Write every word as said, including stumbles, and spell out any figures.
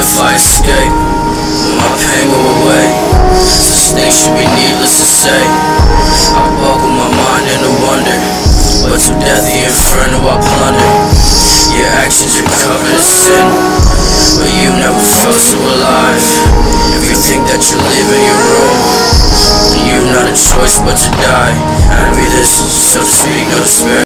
if I escape? Will my pain go away? Such things should be needless to say. I boggle my mind in a wonder, but to death the inferno I plunder. Your actions are covered in sin, but you never felt so alive. If you think that you're leaving your room, then you've not a choice but to die. I envy this, so to speak, no despair.